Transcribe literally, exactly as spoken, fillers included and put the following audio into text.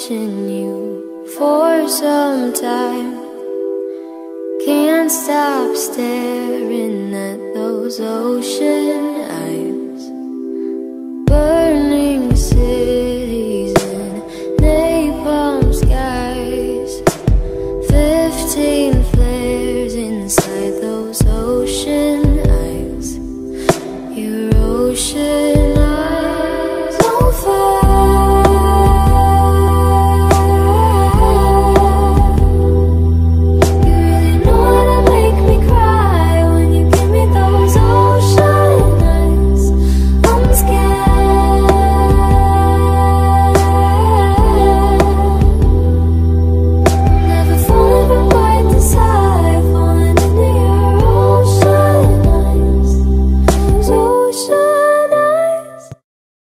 watching you for some time. Can't stop staring at those ocean eyes burn